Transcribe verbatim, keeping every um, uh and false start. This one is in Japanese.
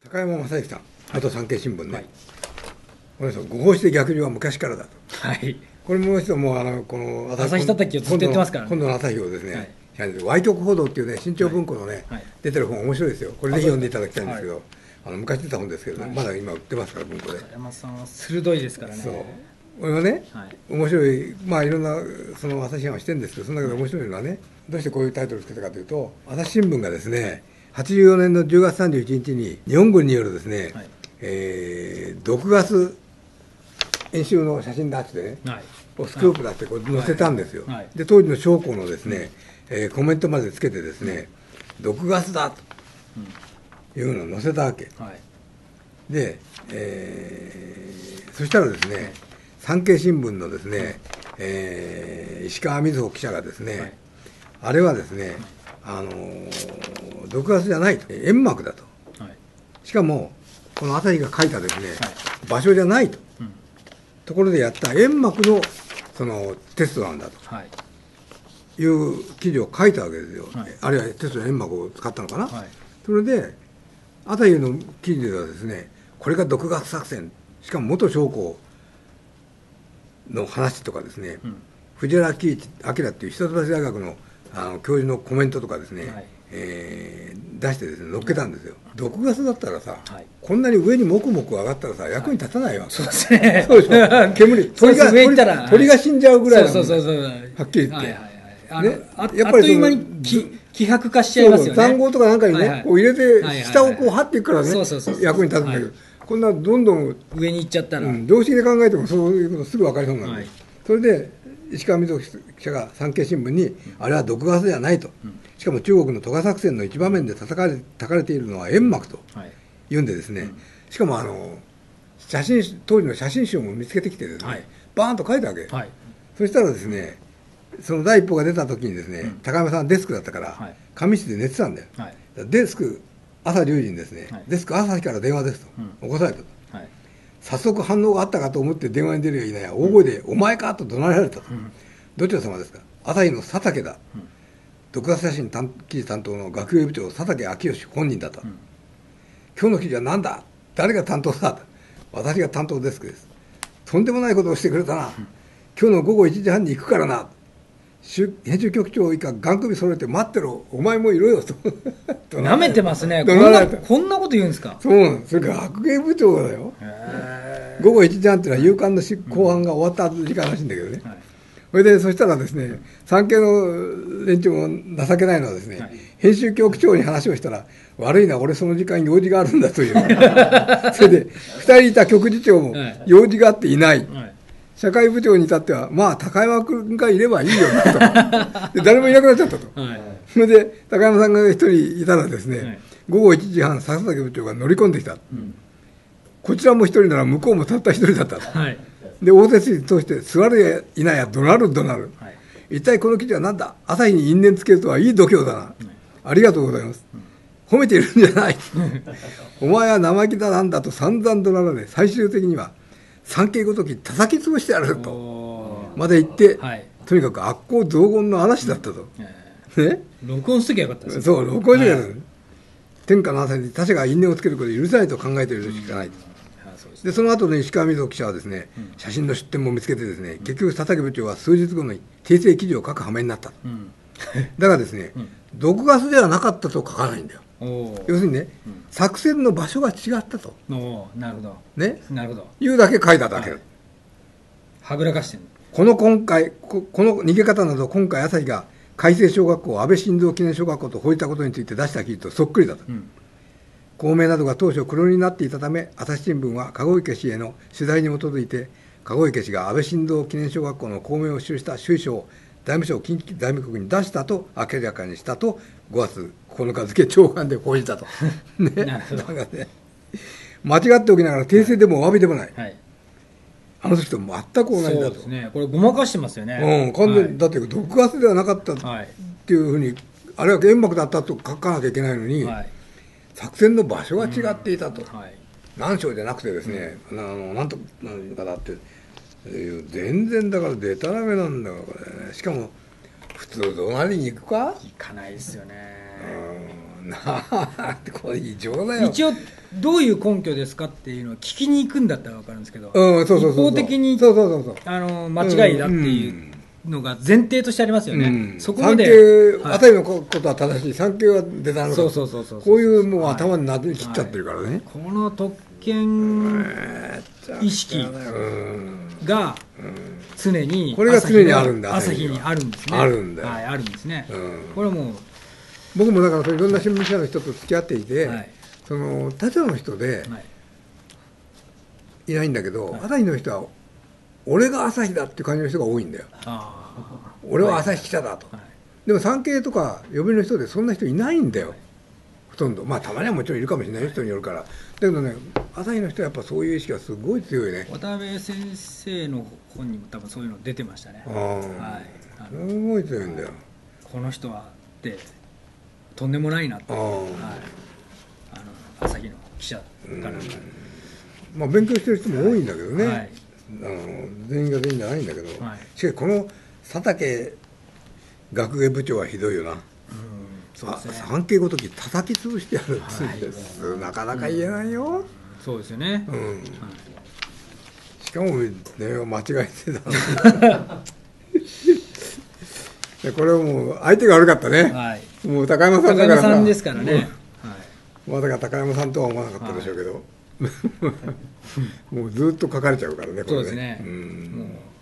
高山正幸さん、元産経新聞ね、はい、この人、合法して逆流は昔からだと、 はい、 これもう一度、もうあのこの朝日叩きをずっと言ってますからね、 今度の朝日をですね、はい、歪曲報道っていうね、新潮文庫のね、はい、出てる本、面白いですよ、これぜひ読んでいただきたいんですけど、はい、あの昔出た本ですけど、はい、まだ今売ってますから、文庫で。 高山さんは鋭いですからね。 そうこれはね、はい、面白い、まあいろんなその朝日新聞はしてるんですけど、その中で面白いのはね、はい、どうしてこういうタイトルをつけたかというと、朝日新聞がですね、はちじゅうよねんのじゅうがつさんじゅういちにちに日本軍によるですね、はい、えー、毒ガス演習の写真だってね、はい、スクープだってこれ載せたんですよ、はいはい、で当時の将校のですね、うん、えー、コメントまでつけてですね、うん、毒ガスだというのを載せたわけ、はい、で、えー、そしたらですね、はい、産経新聞のですね、うん、えー、石川瑞穂記者がですね、はい、あれはですね、あのー、毒ガスじゃないと、煙幕だと、はい、しかもこの朝日が書いたですね、はい、場所じゃないと、うん、ところでやった煙幕のそのテストなんだと、はい、いう記事を書いたわけですよ、はい、あるいはテストの煙幕を使ったのかな、はい、それで朝日の記事ではですね、これが毒ガス作戦、しかも元将校の話とかですね、うん、藤原明っていう一橋大学のあの教授のコメントとかですね、はい、えー、出してですね、載っけたんですよ、うん、毒ガスだったらさ、はい、こんなに上にもくもく上がったらさ、役に立たないわ、はい、そうですね、そうでしょ、煙、鳥が、鳥, 鳥が死んじゃうぐらいだもん、そうそうそうそう、はっきり言って、はいはいはい、あの、ね、あ, やっぱりあっという間に希薄化しちゃいますよね、塹壕とかなんかにね、はいはい、こう入れて、下をこう張っていくからね、役に立つんだけど、はい、こんなどんどん上に行っちゃったら、うん、 常識で考えてもそういうことすぐ分かりそうなんで、はい、それで石川瑞穂記者が産経新聞に、うん、あれは毒ガスではないと、うん、しかも中国の渡河作戦の一場面で叩かれたかれているのは煙幕というんでですね、はい、しかもあの写真当時の写真集も見つけてきてですね、はい、バーンと書いたわけ、はい、そしたらですね、その第一報が出た時にですね、うん、高山さんはデスクだったから、はい、紙室で寝てたんだよ、はい、デスク朝じゅうじにですね、はい、デスク朝日から電話ですと、うん、起こされたと、はい、早速反応があったかと思って電話に出るやいなや大声で、うん、お前かと怒鳴られたと、うん、どちら様ですか、朝日の佐竹だ、うん、毒ガス写真記事担当の学芸部長佐竹昭義本人だと、うん、今日の記事は何だ、誰が担当だ、私が担当デスクです、とんでもないことをしてくれたな、うん、今日の午後いちじはんに行くからな、編集局長以下ガン首揃えて待ってろ、お前もいろよとなめてますね、こんな、こんなこと言うんですか。 そうなんです、それから学芸部長だよ、午後いちじはんっていうのは夕刊の後半が終わった後時間らしいんだけどね、はい、それでそしたらですね、産経の連中も情けないのはですね、はい、編集局長に話をしたら、悪いな、俺その時間用事があるんだというそれでふたりいた局次長も用事があっていない、はいはい、社会部長に至っては、まあ高山君がいればいいよなとで誰もいなくなっちゃったと、はい、それで高山さんが一人いたらですね、はい、午後いちじはん佐竹部長が乗り込んできた、うん、こちらも一人なら向こうもたった一人だったと、はい、で応接室に通して座るやいなや怒鳴る怒鳴る、はい、一体この記事は何だ、朝日に因縁つけるとはいい度胸だな、はい、ありがとうございます、うん、褒めているんじゃないお前は生意気だなんだと散々怒鳴られ、最終的には産経ごとき叩き潰してやるとまで言って、はい、とにかく悪行雑言の嵐だったと、うん、ね、 録音しときゃよかったですね。 そう、録音しときゃよかった、はい、天下の朝に他者が因縁をつけることを許さないと考えているしかないと、うん、でその後の石川瑞穂記者はですね、うん、写真の出典も見つけてですね、うん、結局佐竹部長は数日後に訂正記事を書く羽目になった、うん、だからですね、うん、毒ガスではなかったと書かないんだよ。要するにね、うん、作戦の場所が違ったと、 おなるほど、 ね、 なるほど、 いうだけ書いただけ、はい、 はぐらかしてる。 この今回ここの逃げ方など、今回朝日が海星小学校安倍晋三記念小学校と報じたことについて出した記事とそっくりだと、うん、公明などが当初黒塗りになっていたため、朝日新聞は籠池氏への取材に基づいて、籠池氏が安倍晋三記念小学校の公明を記した趣旨を財務省近畿財務局に出したと明らかにしたとごがつここのか付長官で報じたとね、だからね、間違っておきながら訂正でもお詫びでもない、はい、あの時と全く同じだと。 そうですね、これごまかしてますよね、 うん、完全に、はい、だって毒ガスではなかったっていうふうに、はい、あれは煙幕だったと書かなきゃいけないのに、はい、作戦の場所が違っていたと、うん、はい、何章じゃなくてですね、うん、あのなんとなんかだって全然だからデタラメなんだからこれ、ね、しかも普通怒鳴りに行くか、 行かないですよね、 うなあこれ異常だよ。 一応どういう根拠ですかっていうのを聞きに行くんだったら分かるんですけど、 うん、そうそうそうそう、 一方的にそうそうそうそう、 あの間違いだっていうのが前提としてありますよね、 うん、 そこまで産経、 はい朝日のことは正しい、産経は出たのか、 そうそうそうそう、 こういうもう頭になってきっちゃってるからね、はい、 この特権意識が常にこれが常にあるんだ、 朝日にあるんですね、 あるんだよ、 はい、あるんですね、 うん、 これはもう僕もだからいろんな新聞社の人と付き合っていて、はい、その他社の人でいないんだけど、はい、朝日の人は俺が朝日だっていう感じの人が多いんだよ。あ、俺は朝日記者だと、はいはい、でも産経とか読売の人でそんな人いないんだよ、はい、ほとんど。まあたまにはもちろんいるかもしれない人によるから、だけどね、朝日の人はやっぱそういう意識がすごい強いね。 渡辺先生の本にも多分そういうの出てましたね。あ、はい、 すごい強いんだよ、 この人はってとんでもないなって、はい、あの朝日の記者から、 まあ、勉強してる人も多いんだけどね、はい、あの全員が全員じゃないんだけど、はい、しかしこの佐竹学芸部長はひどいよな。うん、そうですね、産経ごとき叩き潰してやるって言うんです、はい、なかなか言えないよ、うん、 そうですよね、うん、はい、 しかも、ね、間違えてたこれはもう相手が悪かったね、はい、もう高山さんだからさ、 高山さんですからね、はい、 まさか高山さんとは思わなかったでしょうけど、はい、もうずっと書かれちゃうからね、これね。 そうですね、うん、もう